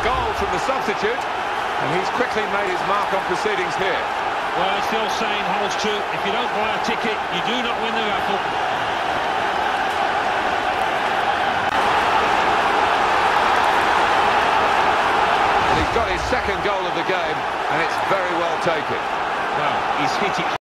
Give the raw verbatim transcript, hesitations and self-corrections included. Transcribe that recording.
goal from the substitute, and he's quickly made his mark on proceedings here. Well, it's the old saying holds true. If you don't buy a ticket, you do not win the raffle. And he's got his second goal of the game, and it's very well taken. Well, he's hit it